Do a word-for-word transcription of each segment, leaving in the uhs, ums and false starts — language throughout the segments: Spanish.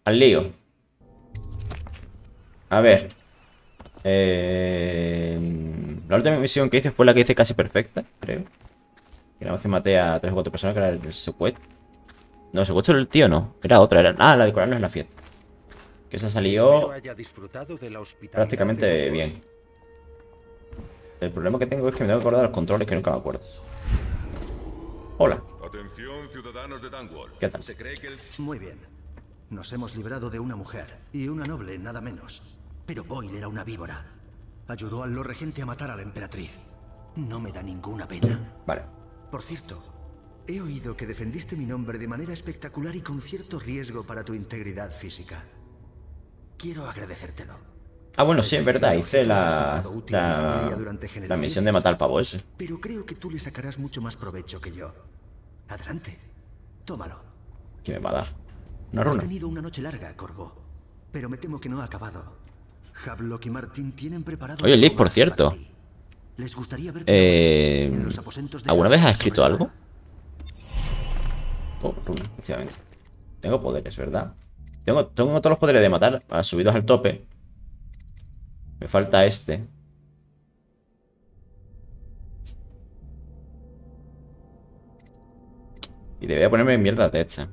Al lío. A ver. Eh... La última misión que hice fue la que hice casi perfecta, creo. Que nada más que maté a tres o cuatro personas, que era el secuestro. No, el secuestro del tío no. Era otra, era... Ah, la de curarnos en la fiesta. Que esa Espero salió haya disfrutado de la hospitalidad de prácticamente Fosfor. bien. El problema que tengo es que me tengo que acordar de los controles, que nunca me acuerdo. Hola, Atención, ciudadanos de Dunwall. ¿qué tal? Se cree que el... Muy bien. Nos hemos librado de una mujer. Y una noble, nada menos. Pero Boyle era una víbora. Ayudó al Lord Regente a matar a la emperatriz. No me da ninguna pena. Vale. Por cierto, he oído que defendiste mi nombre de manera espectacular y con cierto riesgo para tu integridad física. Quiero agradecértelo. Ah, bueno, sí, es verdad. El Hice objeto ha la... resultado útil a mi familia La... durante La generaciones, misión de matar al pavo ese. Pero creo que tú le sacarás mucho más provecho que yo. Adelante. Tómalo. ¿Qué me va a dar? Una Has runa. tenido una noche larga, Corvo. Pero me temo que no ha acabado. Havelock y Martin tienen preparado... Oye, algo Liz, por más cierto. para ti. Les gustaría verte Eh... ahora, en los aposentos de ¿Alguna vez has Havelock escrito sobre el algo? mar. Oh, runa, efectivamente. Tengo poderes, ¿verdad? Tengo, tengo todos los poderes de matar, ah, subidos al tope. Me falta este. Y debería ponerme mierda de hecha.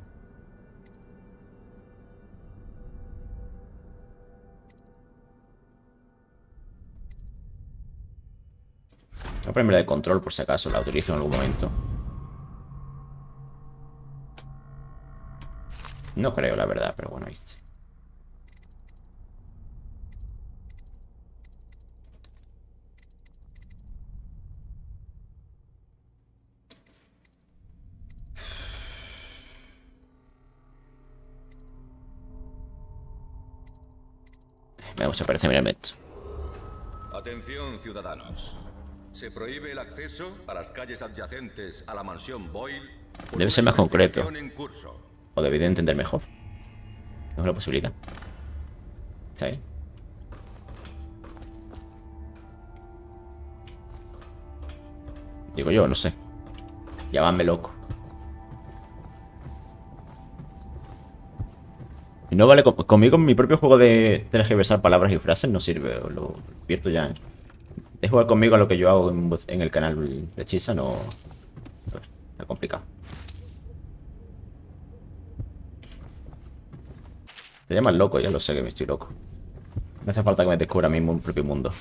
Voy a ponerme la de control por si acaso la utilizo en algún momento. No creo, la verdad, pero bueno, viste. Me gusta parecerme el met. Atención, ciudadanos. Se prohíbe el acceso a las calles adyacentes a la mansión Boyle. por Debe ser una más concreto. investigación en curso. O debí de entender mejor. Es una posibilidad. ¿Está ahí? Digo yo, no sé. Llamadme loco. Y no vale, con- conmigo en mi propio juego de tergiversar palabras y frases no sirve. Lo advierto ya. ¿Eh? De jugar conmigo a lo que yo hago en, voz- en el canal de Chisa no... Está complicado. Te llamas loco, ya lo sé que me estoy loco. No hace falta que me descubra mi mu- propio mundo.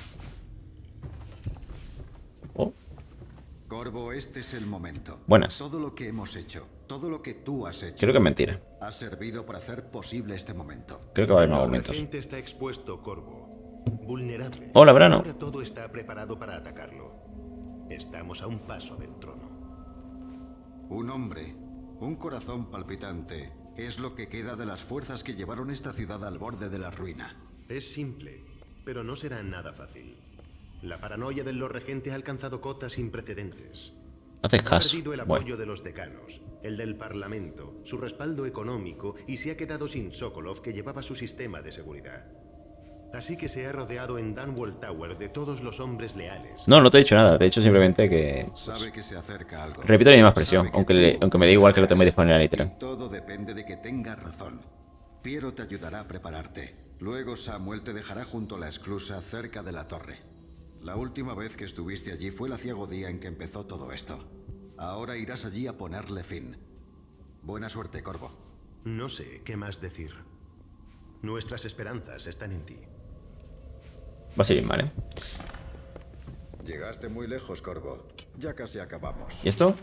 Oh, Corvo, este es el momento. buenas. Todo lo que hemos hecho, todo lo que tú has hecho, Creo que es mentira. ha servido para hacer posible este momento. Creo que va a haber más El momentos. regente está expuesto, Corvo. Vulnerable. Hola, Brano. Ahora todo está preparado para atacarlo. Estamos a un paso del trono. Un hombre, un corazón palpitante, es lo que queda de las fuerzas que llevaron esta ciudad al borde de la ruina. Es simple, pero no será nada fácil. La paranoia del Lord Regente ha alcanzado cotas sin precedentes. No haces Ha caso. perdido el Bueno, apoyo de los decanos, el del Parlamento, su respaldo económico y se ha quedado sin Sokolov, que llevaba su sistema de seguridad. Así que se ha rodeado en Dunwall Tower de todos los hombres leales. no, no te he dicho nada. De hecho, simplemente que... Sabe que se acerca algo. Repito la misma expresión, Sabe que aunque, le- tú aunque me da igual que lo llegarás. tenga disponible en la literal. Y todo depende de que tengas razón. Piero te ayudará a prepararte. Luego Samuel te dejará junto a la esclusa cerca de la torre. La última vez que estuviste allí fue el aciago día en que empezó todo esto. Ahora irás allí a ponerle fin. Buena suerte, Corvo. No sé qué más decir. Nuestras esperanzas están en ti. Va a ser bien mal, ¿eh? Llegaste muy lejos, Corvo. Ya casi acabamos. ¿Y esto?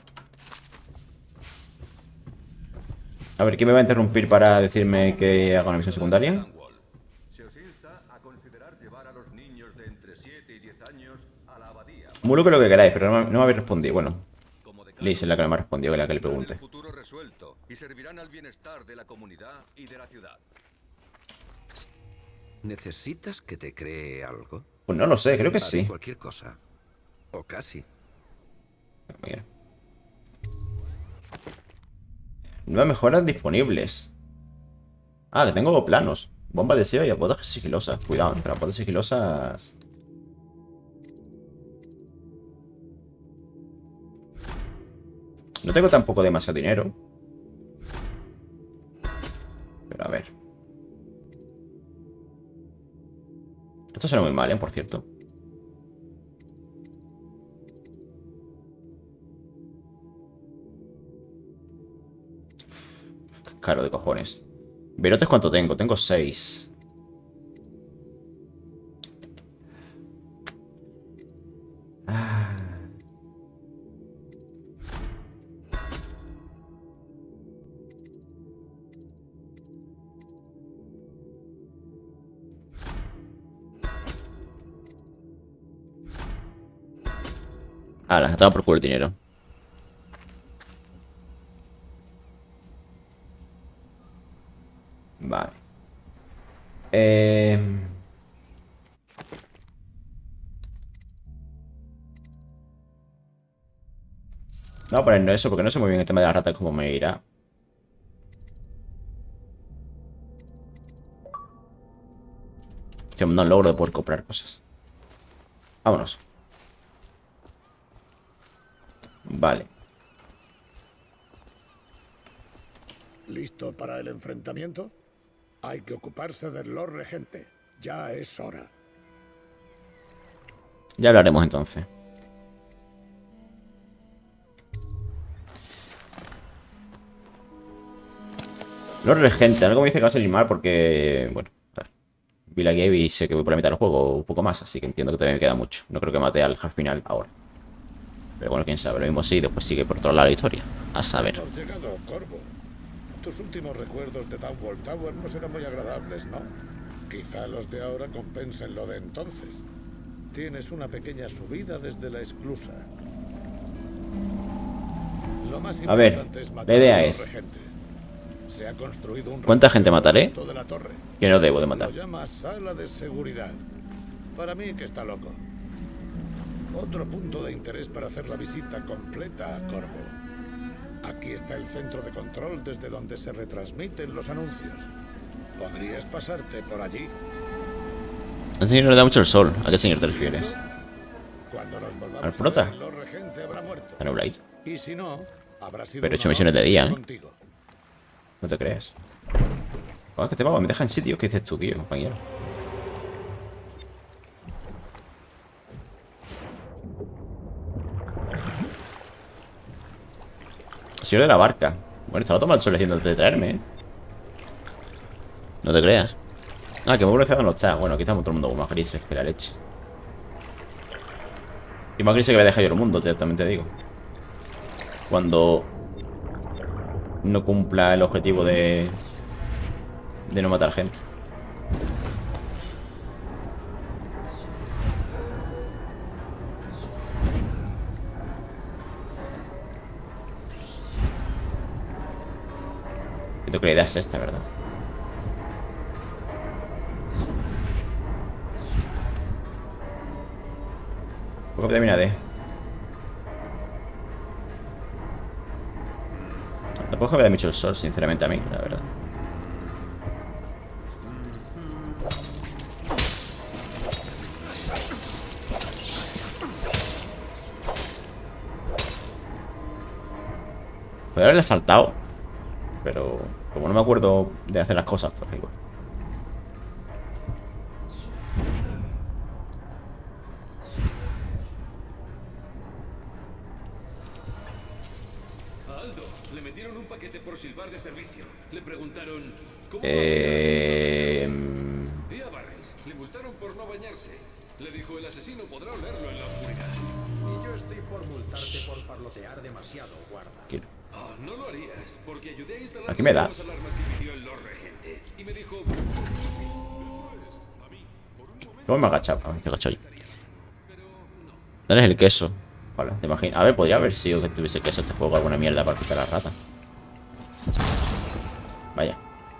A ver, ¿quién me va a interrumpir para decirme que haga una misión secundaria? Dunwall. Se os insta a considerar llevar a los niños de entre siete y diez años a la abadía. Muy lo que lo que queráis, pero no, me- no me habéis respondido. Bueno, Como decano, Liz es la que no me ha respondido, que es la que le tendrán pregunte. el futuro resuelto y servirán al bienestar de la comunidad y de la ciudad. ¿Necesitas que te cree algo? Pues no lo sé, creo que Haré sí. cualquier cosa. O casi. Mira. Nuevas mejoras disponibles. Ah, que tengo planos. Bomba de SEO y apodas sigilosas. Cuidado, pero apodas sigilosas... No tengo tampoco demasiado dinero. Pero a ver. Esto suena muy mal, ¿eh? Por cierto. Uf, caro de cojones. Virotes, ¿cuánto tengo? Tengo seis. Ah. Hala, toma por culo el dinero. Vale. Eh... No voy a poner eso porque no sé muy bien el tema de las ratas cómo me irá. No logro de poder comprar cosas. Vámonos. Vale. ¿Listo para el enfrentamiento? Hay que ocuparse del Lord Regente. Ya es hora. Ya hablaremos entonces. Lord Regente, algo me dice que va a salir mal porque... Bueno, vi la game y sé que voy por la mitad del juego un poco más, así que entiendo que todavía me queda mucho. No creo que mate al half final ahora. Pero bueno, quién sabe, lo mismo sí, después sigue por otro lado la historia. A saber. Hemos llegado, Corvo. Tus últimos recuerdos de Dunwall Tower no serán muy agradables, ¿no? Quizá los de ahora compensen lo de entonces. Tienes una pequeña subida desde la esclusa. Lo más A ver, importante es la matar idea al es... Regente. Se ha construido un ¿Cuánta gente mataré? de la torre. Que no debo de matar. Lo llama sala de seguridad. Para mí que está loco. Otro punto de interés para hacer la visita completa a Corvo. Aquí está el centro de control desde donde se retransmiten los anuncios. ¿Podrías pasarte por allí? Al señor le da mucho el sol. ¿A qué señor te refieres? Cuando nos volvamos ¿Al prota? a ver, el Lord Regente habrá muerto. A nubladito. Y si no, habrá sido Pero he hecho una misiones de orden día, ¿eh? contigo. No te creas. Joder, que te va, me deja en sitio. ¿Qué dices tú, tío, compañero? Señor de la barca. Bueno, estaba tomando el solecito antes de traerme, ¿eh? No te creas. Ah, que me bronceado no está. Bueno, aquí estamos todo el mundo con más grises que la leche. Y más grises que voy a dejar yo el mundo, directamente digo. Cuando no cumpla el objetivo de... de no matar gente. Creo que la idea es esta, ¿verdad? Poco vitamina D. Tampoco me da mucho el sol, sinceramente, a mí, la verdad. Podría haberle saltado. Pero como no me acuerdo de hacer las cosas, pues igual. A Aldo le metieron un paquete por silbar de servicio. Le preguntaron ¿cómo Eh... y a Barris le multaron por no bañarse. Le dijo el asesino podrá olerlo en la oscuridad. Y yo estoy por multarte por parlotear demasiado, guarda. Quiero. Oh, no lo harías, porque ayudé a instalar Aquí me da. las alarmas que pidió el Lord Regente. Y me dijo... Eso es, a mí, por un momento... ¿Cómo me agacha? Ah, me agacho ahí. ¿Dónde es el queso? Vale, te imaginas. A ver, podría haber sido que tuviese queso este juego alguna mierda para quitar la rata. Vaya.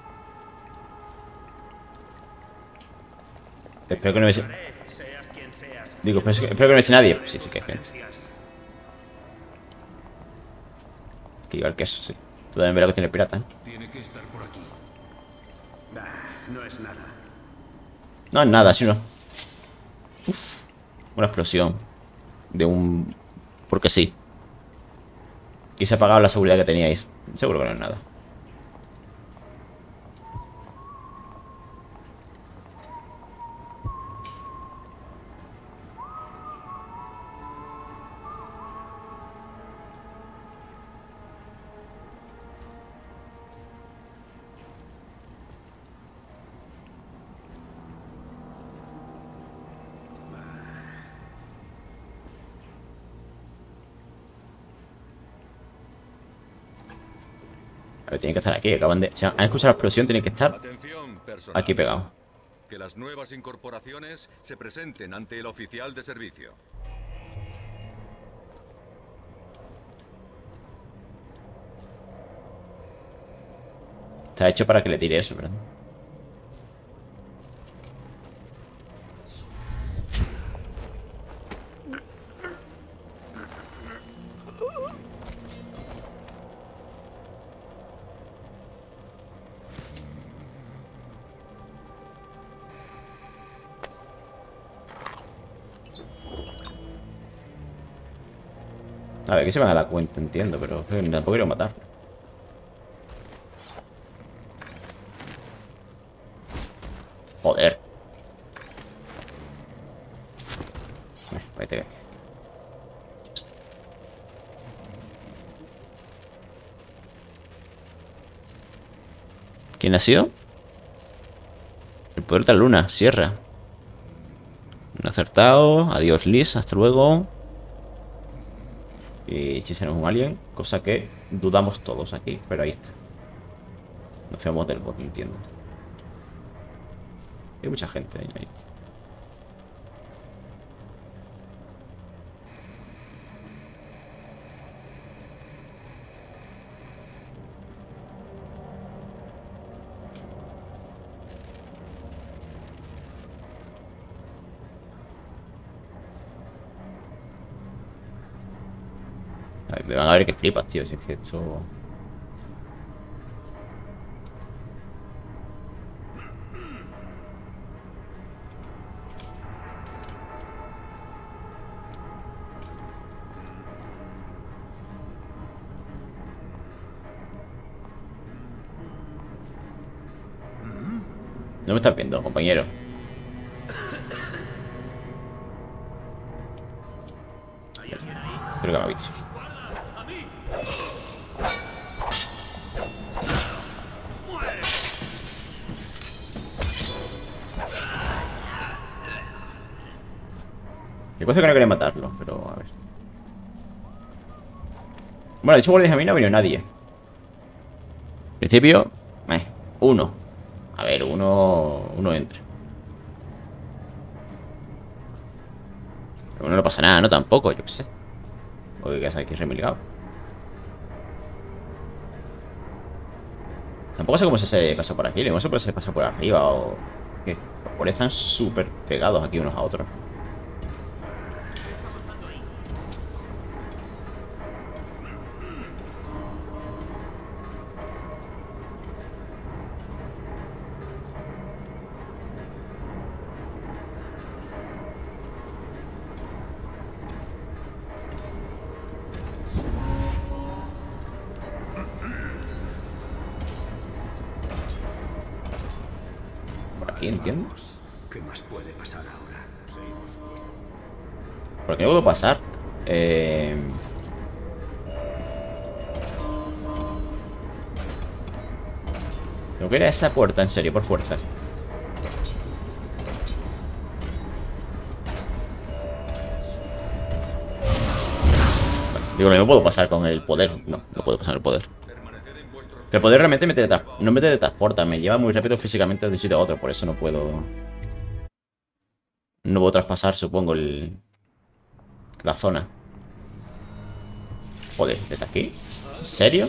Espero que no me... Digo, espero, espero que no me sea nadie. Sí, sí que hay gente. Que iba el queso, sí. Tú también verás que tiene pirata, ¿eh? Tiene que estar por aquí. Bah, no es nada. No es nada, sino... Uf, una explosión. De un... Porque sí. Y se ha apagado la seguridad que teníais. Seguro que no es nada. A ver, tienen que estar aquí. Acaban de... Si han escuchado la explosión, tienen que estar Atención, personal. aquí pegados. Que las nuevas incorporaciones se presenten ante el oficial de servicio. Está hecho para que le tire eso, ¿verdad? A ver, que se van a dar cuenta, entiendo, pero tampoco quiero matarlo. Joder. Ahí te... ¿Quién ha sido? El poder de la luna, Sierra. Un acertado. Adiós, Liz. Hasta luego. Y Chisen es un alien, cosa que dudamos todos aquí, pero ahí está. Nos fiamos del bot, entiendo. Hay mucha gente ahí. ahí. Ay, me van a ver que flipas, tío. Si es que esto... No me estás viendo, compañero. Creo que me ha visto. Yo cosa que no quería matarlo, pero a ver. Bueno, de hecho, guardias a mí no ha venido nadie. En principio, eh, uno. A ver, uno. Uno entra. Pero no pasa nada, ¿no? Tampoco, yo qué sé. Oye, que sabes que es remilgado. Tampoco sé cómo se pasa por aquí. No sé por si se pasa por arriba o... ¿Qué? Los guardias están súper pegados aquí unos a otros. Aquí, entiendo. ¿Qué más puede pasar ahora? ¿Por qué no puedo pasar? Eh... Tengo que ir a esa puerta, en serio, por fuerza. Digo, no puedo pasar con el poder. No, no puedo pasar el poder. El poder realmente me teletransporta, no me teletransporta, me lleva muy rápido físicamente de un sitio a otro, por eso no puedo... No puedo traspasar, supongo, el... la zona. Joder, ¿desde aquí? ¿En serio?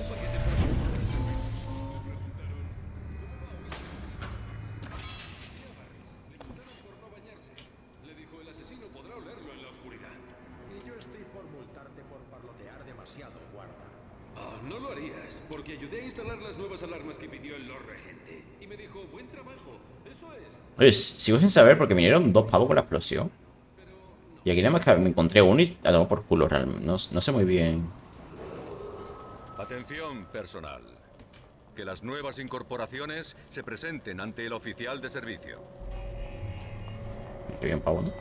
No lo harías, porque ayudé a instalar las nuevas alarmas que pidió el Lord Regente. Y me dijo, buen trabajo, eso es. Oye, sigo sin saber porque vinieron dos pavos con la explosión. Y aquí nada más que me encontré uno y la tomo por culo realmente. No, no sé muy bien. Atención, personal. Que las nuevas incorporaciones se presenten ante el oficial de servicio. Qué bien, pavo, ¿no?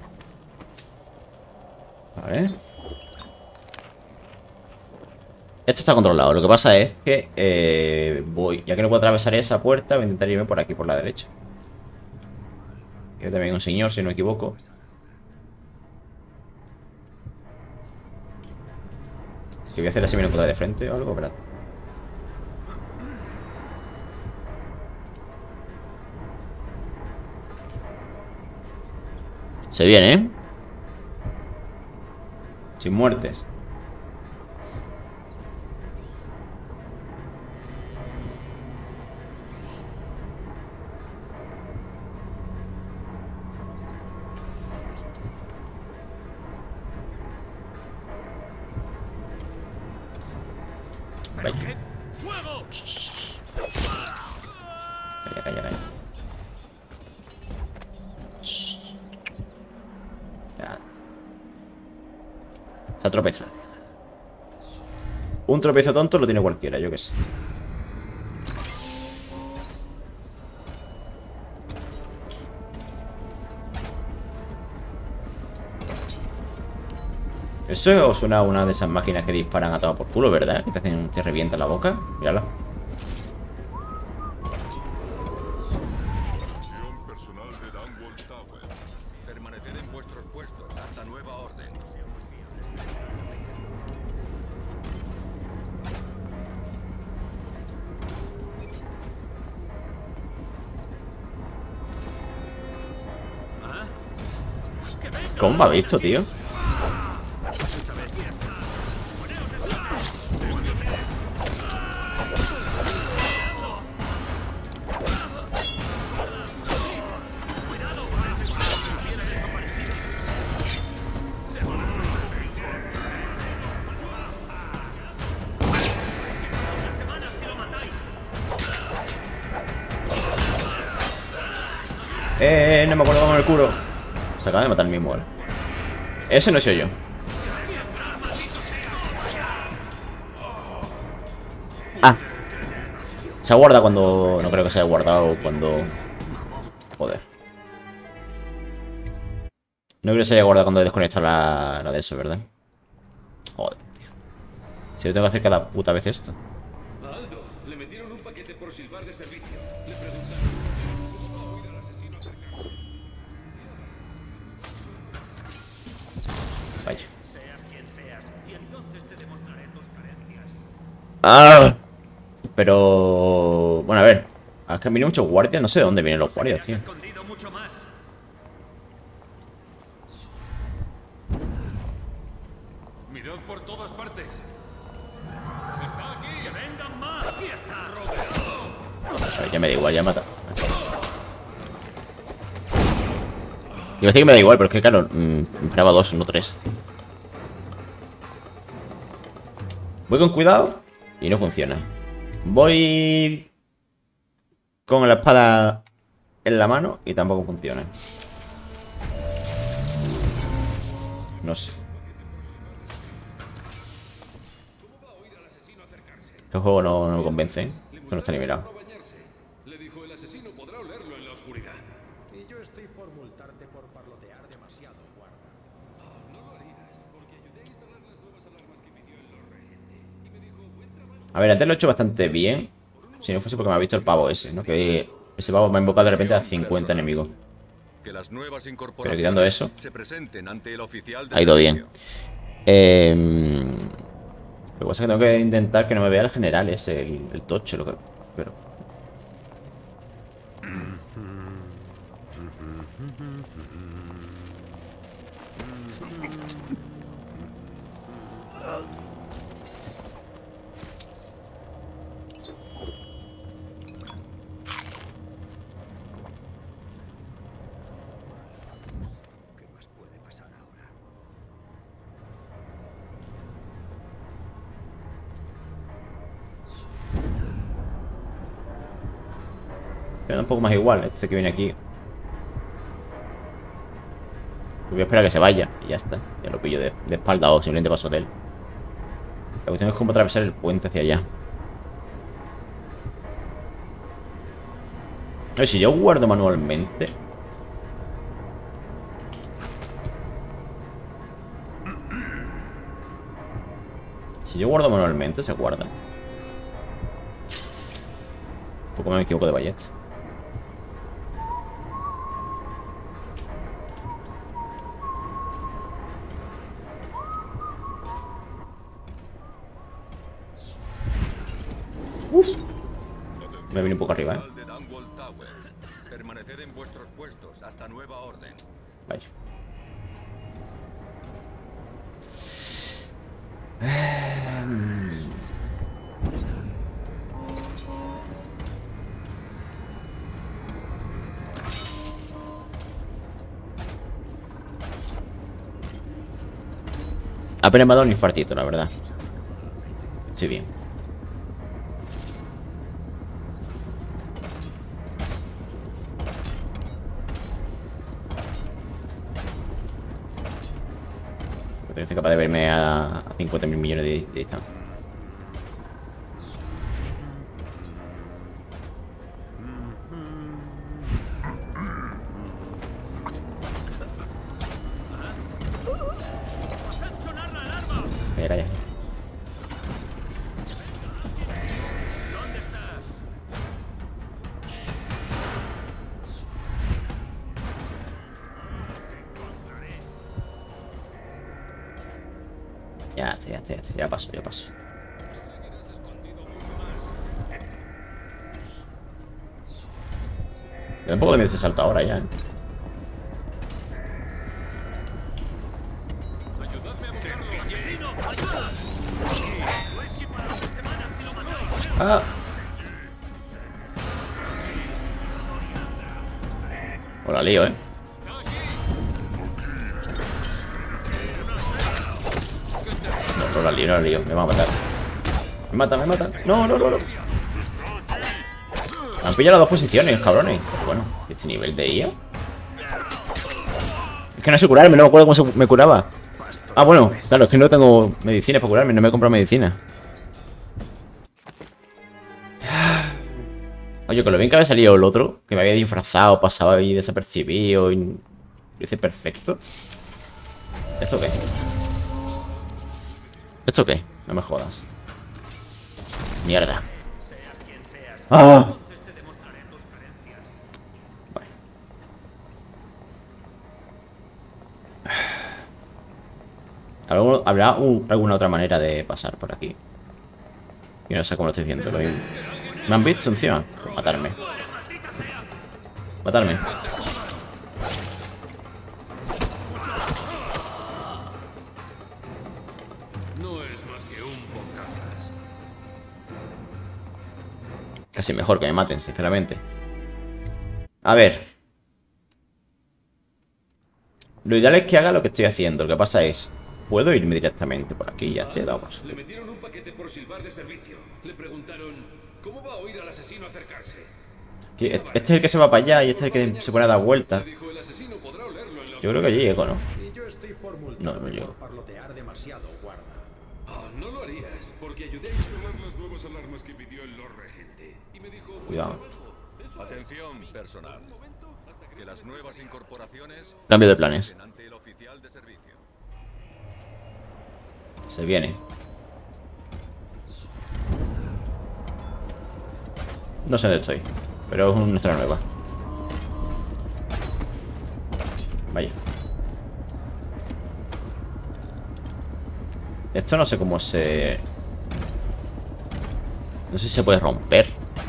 Vale. Esto está controlado. Lo que pasa es que eh, voy, ya que no puedo atravesar esa puerta, voy a intentar irme por aquí, por la derecha. Hay también un señor, si no me equivoco. Que voy a hacer así, me lo encontrar de frente o algo, ¿verdad? Se viene, ¿eh? Sin muertes. Vaya. Calla, calla, calla. Ya. Se ha tropezado. Un tropiezo tonto lo tiene cualquiera, yo qué sé. Eso suena a una de esas máquinas que disparan a todo por culo, ¿verdad? Que te hacen, te revientan la boca. Mírala. Personal de Dunwall Tower. Permaneced en vuestros puestos hasta nueva orden. ¿Cómo me ha visto, tío? Eh, no me acuerdo con el curo. Se acaba de matar el mismo, ¿vale? Ese no soy yo. Ah. Se guarda cuando... No creo que se haya guardado cuando... Joder. No creo que se haya guardado cuando desconecta la, la de eso, ¿verdad? Joder, tío. Si yo tengo que hacer cada puta vez esto. A Aldo le metieron un paquete por silbar de servicio. Le preguntaron cómo va a oír al asesino acercarse. Vaya. Seas quien seas, y entonces te demostraré tus carencias. ¡Ah! Pero... Bueno, a ver. Es que han venido muchos guardias. No sé de dónde vienen los guardias, tío. Escondido mucho más. Mirad por todas partes. Está aquí. ¡Que vengan más! ¡Aquí está! ¡Rodeado! A ver, ya me da igual, ya mata. Iba a decir que me da igual, pero es que claro, mmm, esperaba dos, no tres. Voy con cuidado y no funciona. Voy con la espada en la mano y tampoco funciona. No sé. Este juego no, no me convence, ¿eh? No está nivelado. Le dijo el asesino podrá olerlo en la oscuridad. Y yo estoy por multarte por parlotear demasiado, guarda. No lo harías, porque ayudé a instalar las nuevas alarmas que pidió el Lord Regente. Y me dijo, buen trabajo. A ver, antes lo he hecho bastante bien. Si no fuese porque me ha visto el pavo ese, ¿no? Que ese pavo me ha invocado de repente a cincuenta enemigos. Que las nuevas Pero incorporaciones quitando eso, se presenten ante el oficial de ha ido bien. servicio. Eh, lo que pasa es que tengo que intentar que no me vea el general ese, el, el tocho, lo que... Pero... ¿Qué más puede pasar ahora? Me da un poco más igual, este que viene aquí. Voy a esperar a que se vaya y ya está. Ya lo pillo de, de espalda o simplemente paso de él. La cuestión es cómo atravesar el puente hacia allá. A ver, si yo guardo manualmente... Si yo guardo manualmente, se guarda. Un poco me equivoco de ballesta. Uf. Me vine un poco arriba, eh. Permaneced en vuestros puestos hasta nueva orden. Vaya. Apenas me ha dado un infartito, la verdad. Estoy bien. Pero estoy capaz de verme a cincuenta mil millones de, de distancia. Espera ya. Ya está, ya está, ya está, ya paso, ya paso. Me da un poco de miedo ese salto ahora ya, ¿eh? Ah. O la lío, ¿eh? No, no la lío, no la lío. Me va a matar. Me mata, me mata. No, no, no, no. Me han pillado las dos posiciones, cabrones. Pero bueno, este nivel de I A. Es que no sé curarme, no me acuerdo cómo se me curaba. Ah, bueno, claro, es que no tengo medicina para curarme, no me he comprado medicina. Oye, con lo bien que había salido el otro, que me había disfrazado, pasaba ahí desapercibido y lo hice perfecto. ¿Esto qué? ¿Esto qué? No me jodas. Mierda. ¡Ah! Vale. ¿Habrá, habrá un, alguna otra manera de pasar por aquí? Yo no sé cómo lo estoy viendo. Lo mismo. ¿Me han visto encima? Matarme. Matarme. No es más que un bocazas. Casi mejor que me maten, sinceramente. A ver. Lo ideal es que haga lo que estoy haciendo. Lo que pasa es... Puedo irme directamente por aquí y ya te damos. Le metieron un paquete por silbar de servicio. Le preguntaron... ¿Cómo va a oír al asesino acercarse? Este es el que se va para allá y este es el que se pone a dar vueltas. Yo creo que allí llego, ¿no? No, no llego. Ah, no lo harías, porque ayudé a instalar las nuevas alarmas que pidió el Lord Regente. Y me dijo... Cuidado. Atención, personal. Que las nuevas incorporaciones... Cambio de planes. Se viene. No sé dónde estoy, pero es una zona nueva. Vaya. Esto no sé cómo se... No sé si se puede romper.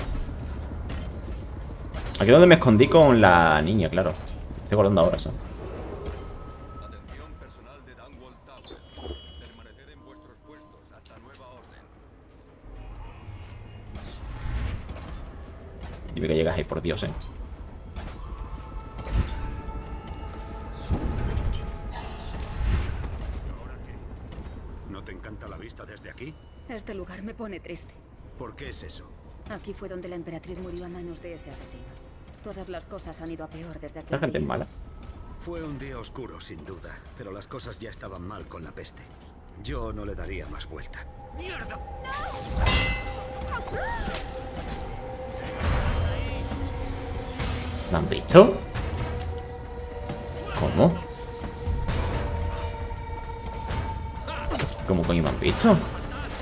Aquí es donde me escondí con la niña, claro. Estoy acordando ahora, ¿sabes? Atención personal de Dunwall Tower. Permaneced en vuestros puestos hasta nueva orden. Dime que llegas ahí, por Dios, eh. ¿No te encanta la vista desde aquí? Este lugar me pone triste. ¿Por qué es eso? Aquí fue donde la emperatriz murió a manos de ese asesino. Todas las cosas han ido a peor desde aquel La gente es día. mala. Fue un día oscuro, sin duda, pero las cosas ya estaban mal con la peste. Yo no le daría más vuelta. ¡Mierda! ¿Me han visto? ¿Cómo? ¿Cómo coño me han visto?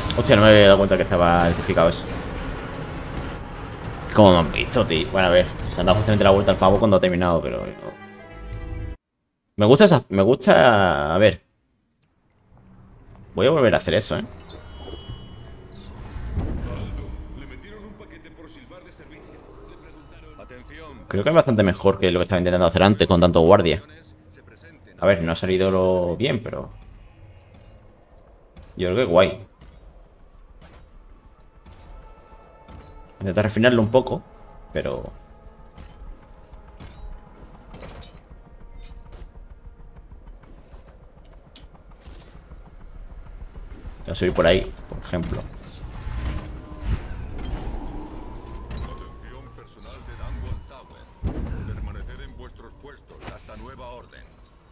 Hostia, no me había dado cuenta que estaba identificado eso. ¿Cómo me han visto, tío? Bueno, a ver, se han dado justamente la vuelta al pavo cuando ha terminado, pero... Me gusta esa... Me gusta... A ver. Voy a volver a hacer eso, ¿eh? Creo que es bastante mejor que lo que estaba intentando hacer antes con tanto guardia. A ver, no ha salido lo bien, pero... Yo creo que es guay. Intentar refinarlo un poco, pero... Voy a subir por ahí, por ejemplo. Atención personal de Dunwall Tower. Permaneced en vuestros puestos hasta nueva orden.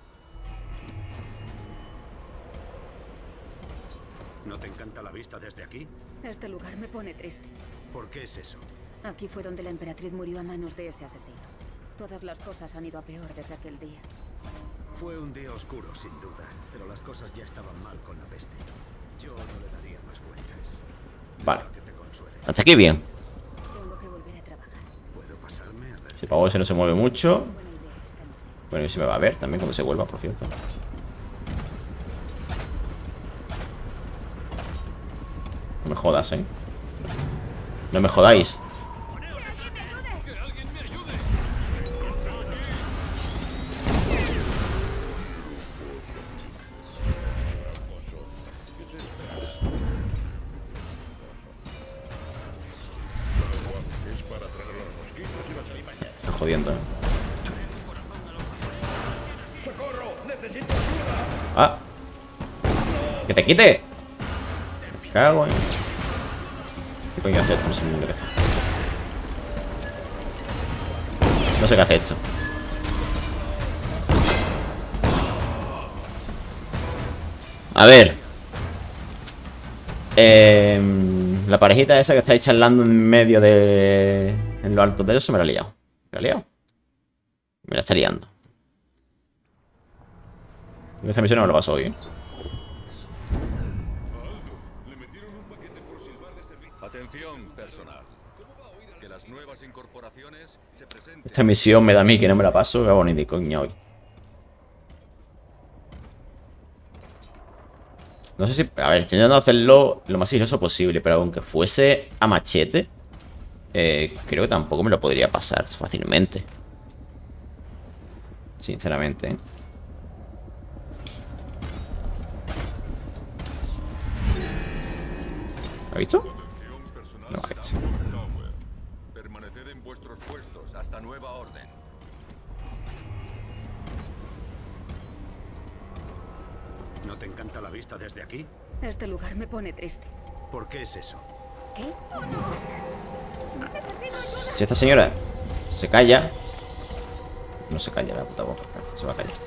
¿No te encanta la vista desde aquí? Este lugar me pone triste. ¿Por qué es eso? Aquí fue donde la emperatriz murió a manos de ese asesino. Todas las cosas han ido a peor desde aquel día. Fue un día oscuro, sin duda, pero las cosas ya estaban mal con la peste. Yo no le daría más vueltas. Vale. Hasta aquí bien. Tengo que volver a trabajar. ¿Puedo pasarme a ver? Si pavo ese no se mueve mucho. Bueno, y se me va a ver también cuando se vuelva, por cierto. No me jodas, ¿eh? No me jodáis. Está jodiendo, ¿eh? ¡Ah! ¡Que te quite! Me cago en... ¿Qué coño hace esto? No sé ni lo que hace. No sé qué hace esto. A ver. Eh, la parejita esa que estáis charlando en medio de... En lo alto de eso me la ha liado. ¿Me la ha liado? Me la está liando. Esta misión no me lo paso hoy, ¿eh? Atención, personal. Que las nuevas incorporaciones se presenten. Esta misión me da a mí que no me la paso. Que bonito, coño, hoy. No sé si... A ver, estoy intentando hacerlo lo más sigiloso posible, pero aunque fuese a machete, eh, creo que tampoco me lo podría pasar fácilmente. Sinceramente, ¿eh? ¿Lo ha visto? No, ha visto. Permaneced en vuestros puestos hasta nueva orden. ¿No te encanta la vista desde aquí? Este lugar me pone triste. ¿Por qué es eso? ¿Qué? Si esta señora se calla... No se calla la puta boca. Se va a callar.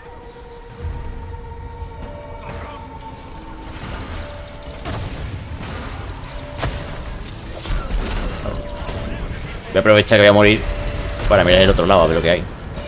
Voy a aprovechar que voy a morir para mirar el otro lado a ver lo que hay.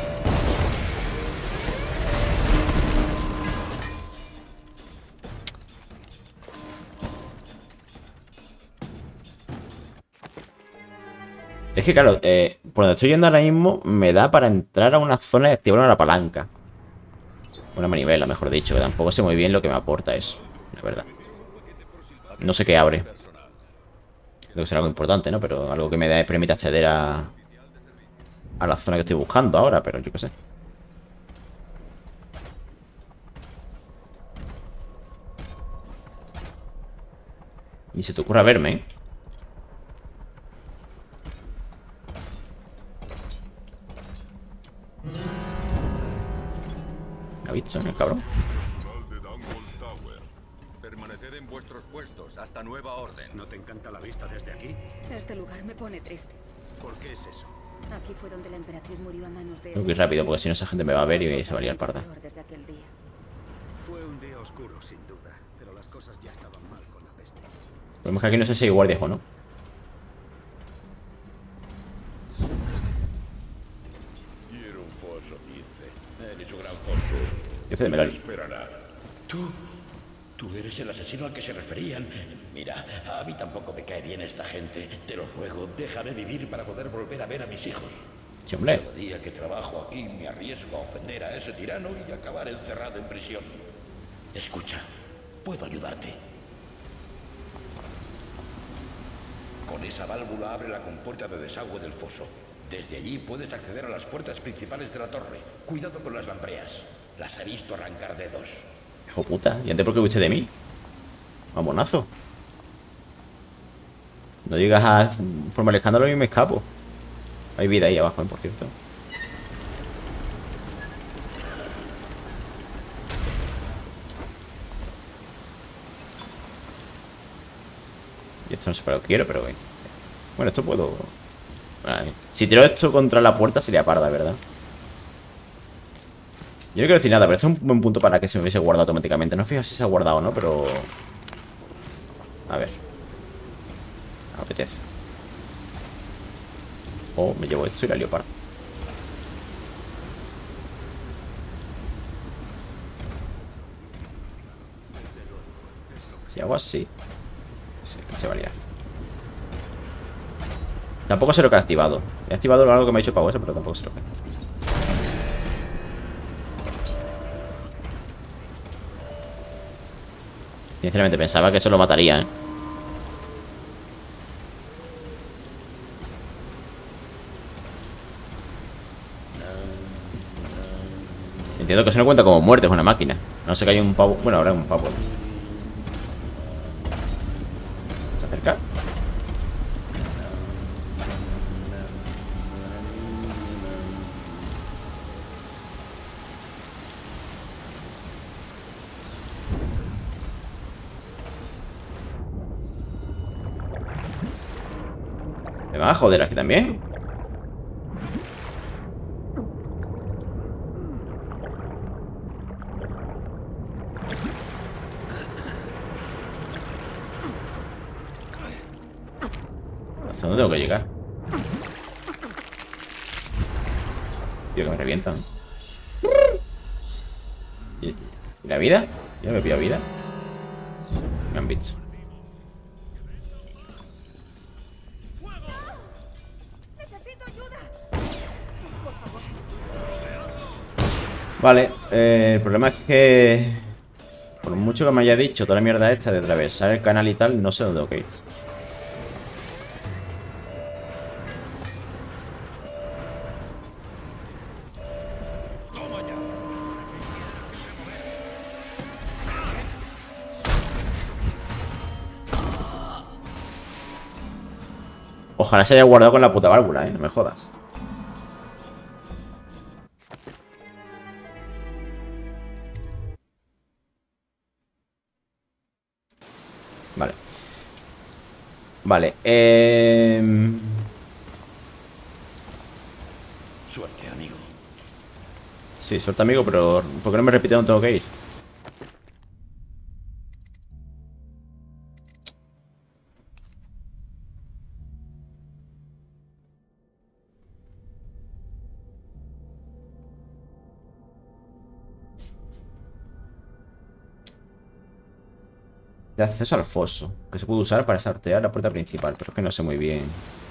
Es que claro, eh, por donde estoy yendo ahora mismo me da para entrar a una zona y activar una palanca. Una manivela, mejor dicho, que tampoco sé muy bien lo que me aporta eso, la verdad. No sé qué abre. Creo que será algo importante, ¿no? Pero algo que me da, permite acceder a... A la zona que estoy buscando ahora, pero yo qué sé. Ni se te ocurra verme, ¿eh? ¿Me ha visto, el cabrón? Permaneced en vuestros puestos hasta nueva orden. ¿No te encanta la vista desde aquí? Este lugar me pone triste. ¿Por qué es eso? Aquí fue donde la emperatriz murió a manos de... Tengo que ir rápido porque si no esa gente me va a ver y se va a liar parda. Desde aquel día. Fue un día oscuro, sin duda, pero las cosas ya estaban mal con la peste. El problema es que aquí no sé si hay guardias o no. Dice, Dice de Melari. Tú, Tú eres el asesino al que se referían. Mira, a mí tampoco me cae bien esta gente. Te lo ruego, déjame vivir para poder volver a ver a mis hijos. Sí, hombre. Cada día que trabajo aquí me arriesgo a ofender a ese tirano y acabar encerrado en prisión. Escucha, puedo ayudarte. Con esa válvula abre la compuerta de desagüe del foso. Desde allí puedes acceder a las puertas principales de la torre. Cuidado con las lampreas. Las he visto arrancar dedos. Hijo puta, ¿y antes por qué huiste de mí? Mamonazo. No llegas a formar el escándalo y me escapo. Hay vida ahí abajo, ¿eh? Por cierto. Y esto no sé para lo que quiero, pero bueno. Bueno, esto puedo... Vale. Si tiro esto contra la puerta sería parda, ¿verdad? Yo no quiero decir nada, pero esto es un buen punto para que se me hubiese guardado automáticamente. No fijo si se ha guardado o no, pero... A ver. Me apetece. O me llevo esto y la lío parda. Si hago así... Sí, que se va a liar. Tampoco sé lo que ha activado. He activado algo que me ha hecho pavo eso, pero tampoco sé lo que. Sinceramente pensaba que eso lo mataría, ¿eh? Entiendo que eso no cuenta como muerte, es una máquina. No sé que hay un pavo. Bueno, ahora hay un pavo. ¿Se acerca? Me van a joder aquí también. ¿Hasta dónde tengo que llegar? Tío, que me revientan. ¿Y, y la vida? ¿Ya me he pillado vida? Me han visto. Vale, eh, el problema es que por mucho que me haya dicho toda la mierda esta de atravesar el canal y tal, no sé dónde tengo que ir. Ojalá se haya guardado con la puta válvula, eh, no me jodas. Vale. Vale, eh... Suerte, amigo. Sí, suerte, amigo, pero ¿por qué no me repite dónde tengo que ir? De acceso al foso, que se puede usar para sortear la puerta principal, pero es que no sé muy bien.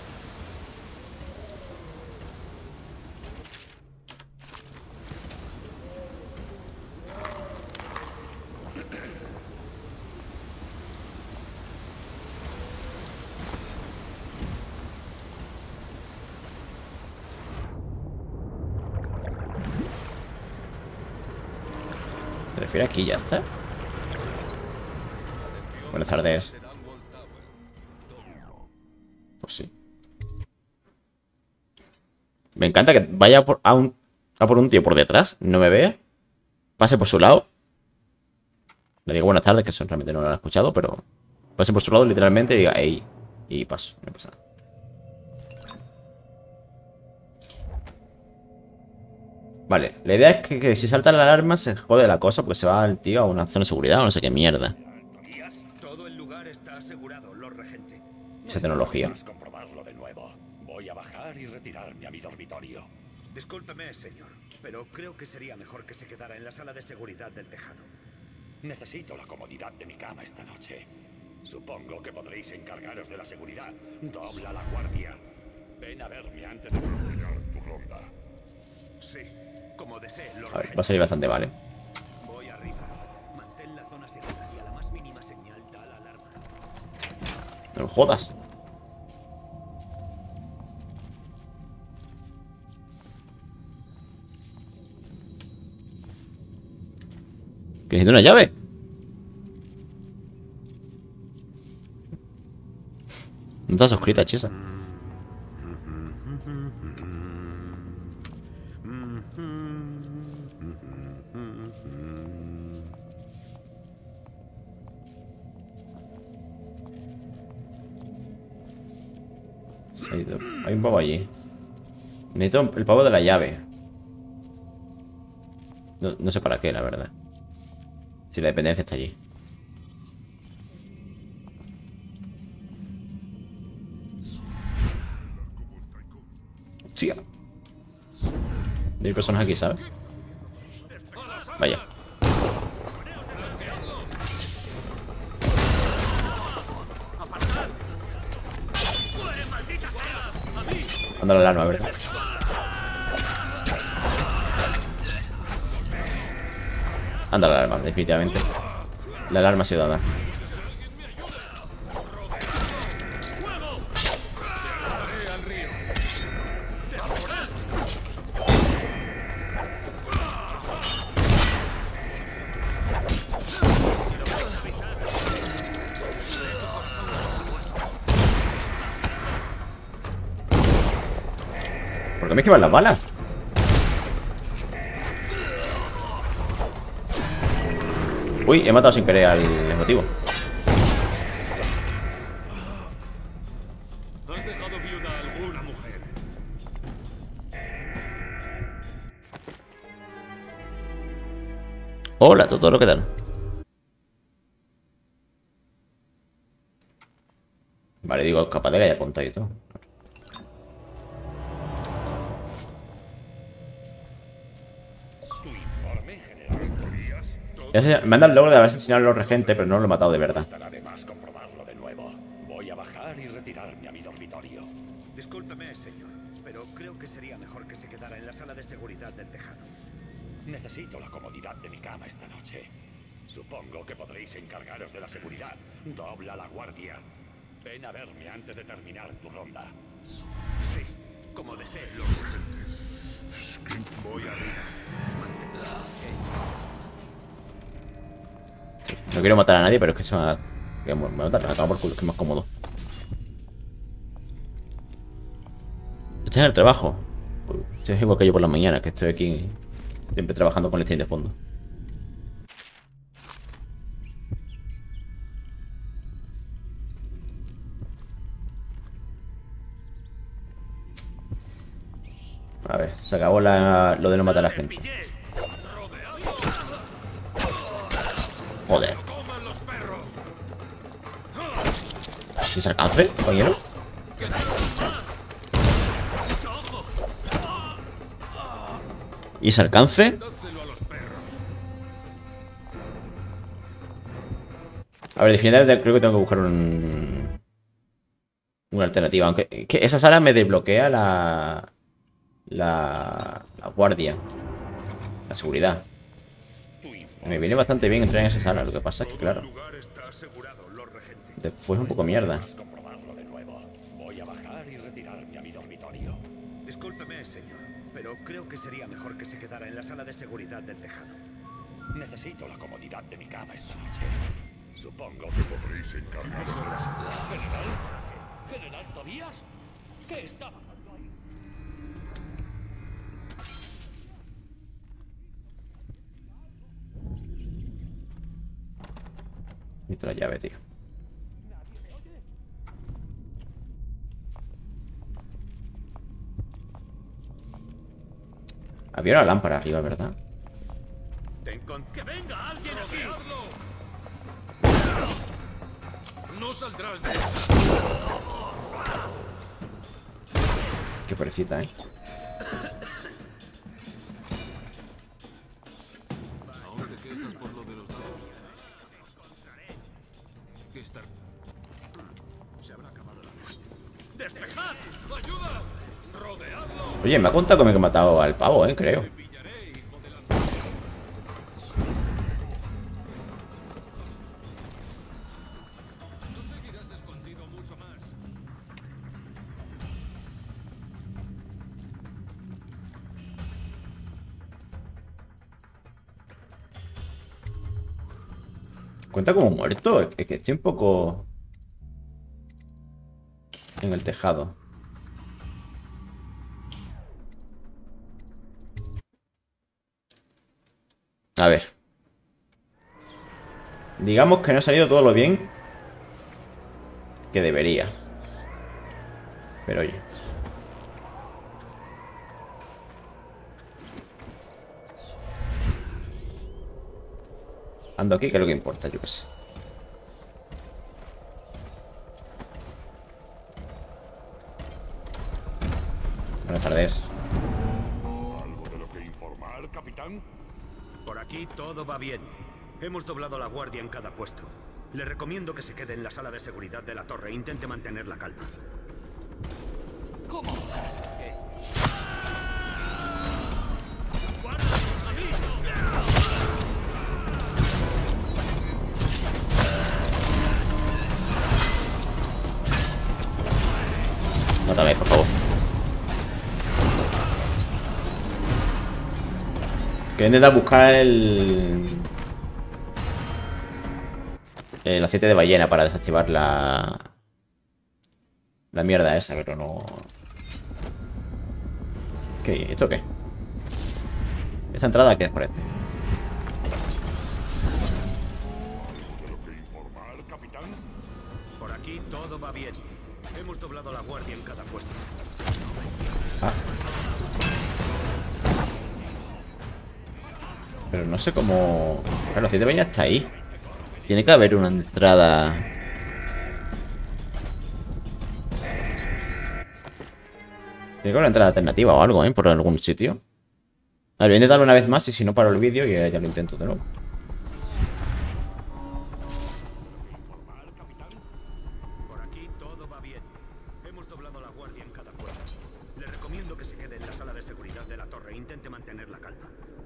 ¿Te refieres aquí ya está? Buenas tardes. Pues sí. Me encanta que vaya por, a, un, a por un tío por detrás, no me vea, pase por su lado. Le digo buenas tardes, que eso realmente no lo han escuchado, pero pase por su lado literalmente y diga ey. Y paso, no pasa nada. Vale, la idea es que, que si salta la alarma se jode la cosa porque se va el tío a una zona de seguridad o no sé qué mierda. Todo el lugar está asegurado, Lord Regente. Esa tecnología. Comprobarlo de nuevo. Voy a bajar y retirarme a mi dormitorio. Discúlpeme, señor, pero creo que sería mejor que se quedara en la sala de seguridad del tejado. Necesito la comodidad de mi cama esta noche. Supongo que podréis encargaros de la seguridad. Dobla la guardia. Ven a verme antes de terminar tu ronda. Sí, como desees, Lord A ver, Regente. va a salir bastante mal, ¿eh? Voy arriba. Mantén la zona segura y a la más mínima señal da la alarma. No me jodas. ¿Que necesito una llave? No estás suscrita, chisa. Se ha ido. Hay un pavo allí. Necesito el pavo de la llave. No, no sé para qué, la verdad. Si la dependencia está allí. Hostia. Hay personas aquí, ¿sabes? Vaya. Anda la alarma, a ver. Anda la alarma, definitivamente. La alarma ha sido dada. ¿Por qué me esquivan las balas? Uy, he matado sin querer al emotivo. ¿Has dejado viuda a alguna mujer? Hola, Totoro, ¿qué tal? Vale, digo, capaz de que haya contado y todo. Ya sé, me han dado el logro de haber asesinado a los regentes, pero no lo he matado de verdad. Estará de más comprobarlo de nuevo. Voy a bajar y retirarme a mi dormitorio. Discúlpeme, señor, pero creo que sería mejor que se quedara en la sala de seguridad del tejado. Necesito la comodidad de mi cama esta noche. Supongo que podréis encargaros de la seguridad. Dobla la guardia. Ven a verme antes de terminar tu ronda. Sí, como desees, Lord Regente. Voy arriba. No quiero matar a nadie, pero es que se me va a matar, me acabo por culo, que es más cómodo. Estoy en el trabajo. Estoy igual que yo por la mañana, que estoy aquí siempre trabajando con el cine de fondo. A ver, se acabó la, lo de no matar a la gente. Joder. ¿Y se alcance, compañero? ¿Y se alcance? A ver, definitivamente creo que tengo que buscar un... una alternativa. Aunque que esa sala me desbloquea la... La... La guardia. La seguridad. Me viene bastante bien entrar en esa sala. Lo que pasa es que, claro, después es un poco mierda. Voy a bajar y retirarme a mi dormitorio. Discúlpeme, señor, pero creo que sería mejor que se quedara en la sala de seguridad del tejado. Necesito la comodidad de mi cama esta noche. Supongo que podréis encargaros de la seguridad. ¿General? ¿General Tobías? ¿Qué está pasando ahí? Necesito la llave, tío. Había una lámpara arriba, ¿verdad? ¡Que venga alguien a tirarlo! No saldrás de esta. Qué pobrecita, ¿eh? ¿Aún te quejas por lo de los dados? que estar... Se habrá acabado la... ¡Despejad! ¡Ayuda! ¡Rodeadlo! Oye, me ha contado como que he matado al pavo, eh, creo. No seguirás escondido mucho más. Cuenta como muerto. Es que estoy un poco en el tejado. A ver. Digamos que no ha salido todo lo bien que debería. Pero oye. Ando aquí, que es lo que importa, yo qué sé. Buenas tardes. ¿Algo de lo que informar, capitán? Por aquí todo va bien. Hemos doblado la guardia en cada puesto. Le recomiendo que se quede en la sala de seguridad de la torre e intente mantener la calma. ¿Cómo? Mátame, por favor. Que intenta buscar el... el aceite de ballena para desactivar la... la mierda esa, pero no... ¿Qué? ¿Esto qué? ¿Esta entrada qué parece? Por aquí todo va bien. Hemos doblado la guardia en cada puesto. Ah. Pero no sé cómo... Claro, el aceite de ballena está ahí. Tiene que haber una entrada... Tiene que haber una entrada alternativa o algo, ¿eh? Por algún sitio. A ver, voy a intentarlo una vez más y si no paro el vídeo y ya, ya lo intento de nuevo. Por aquí todo va bien. Hemos doblado la guardia en cada puerta. Le recomiendo que se quede en la sala de seguridad de la torre e intente mantener la calma.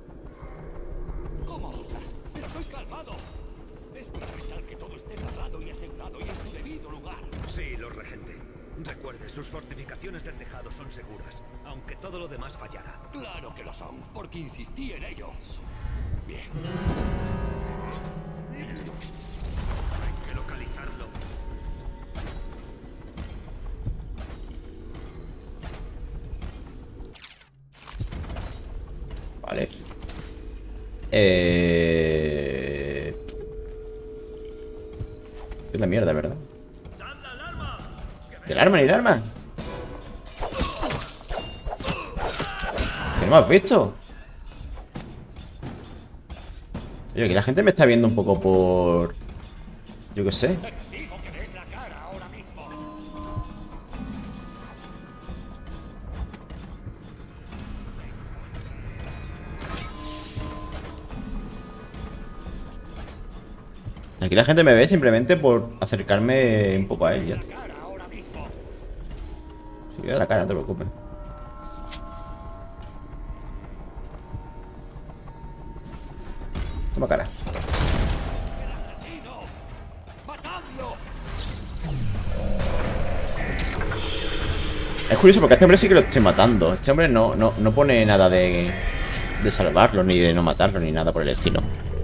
¿Cómo osas? Estoy calmado. Es fundamental que todo esté cerrado y asegurado y en su debido lugar. Sí, Lord Regente. Recuerde, sus fortificaciones del tejado son seguras, aunque todo lo demás fallara. Claro que lo son, porque insistí en ello. Bien. Hay que localizarlo. Vale. Eh... Es la mierda, ¿verdad? ¿El arma? ¿El arma? ¿Qué no me has visto? Oye, que la gente me está viendo un poco por... Yo qué sé. Aquí la gente me ve simplemente por acercarme un poco a él, ya. Sí, voy a la cara, no te preocupes. Toma cara. Es curioso porque a este hombre sí que lo estoy matando. Este hombre no, no, no pone nada de, de salvarlo, ni de no matarlo, ni nada por el estilo.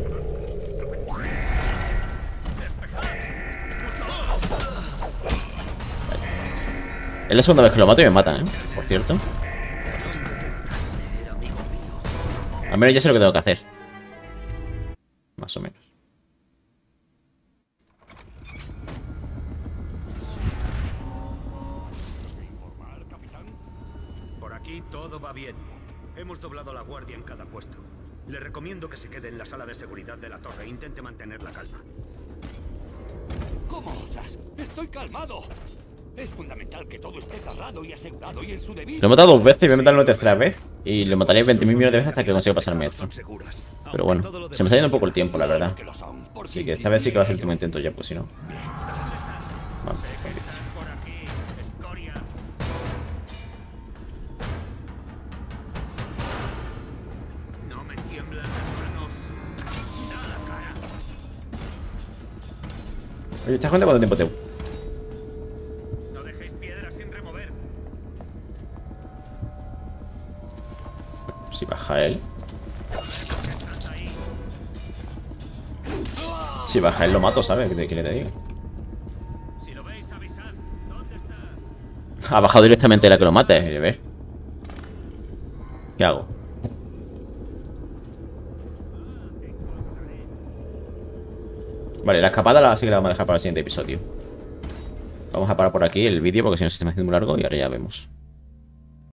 Es la segunda vez que lo mato y me matan, ¿eh? Por cierto. Al menos ya sé lo que tengo que hacer. Más o menos. Por aquí todo va bien. Hemos doblado la guardia en cada puesto. Le recomiendo que se quede en la sala de seguridad de la torre e intente mantener la calma. ¿Cómo osas? Estoy calmado. Es fundamental que todo esté cerrado y asegurado y en su debido... Lo he matado dos veces y voy a matarlo una tercera vez. Y lo mataré veinte mil millones de veces hasta que consiga pasarme esto. Pero bueno, se me está yendo un poco el tiempo, la verdad. Así que esta vez sí que va a ser el último intento ya, pues si no. Vamos, oye, ¿te das cuenta cuánto tiempo te...? No dejéis piedras sin remover. Si baja él. Si baja él lo mato, ¿sabes? ¿Qué quiere te digo? Si lo veis, avisad. ¿Dónde estás? Ha bajado directamente la que lo mate, a ver. ¿Qué hago? Vale, la escapada la sí que la vamos a dejar para el siguiente episodio. Vamos a parar por aquí el vídeo porque si no se está haciendo muy largo y ahora ya vemos.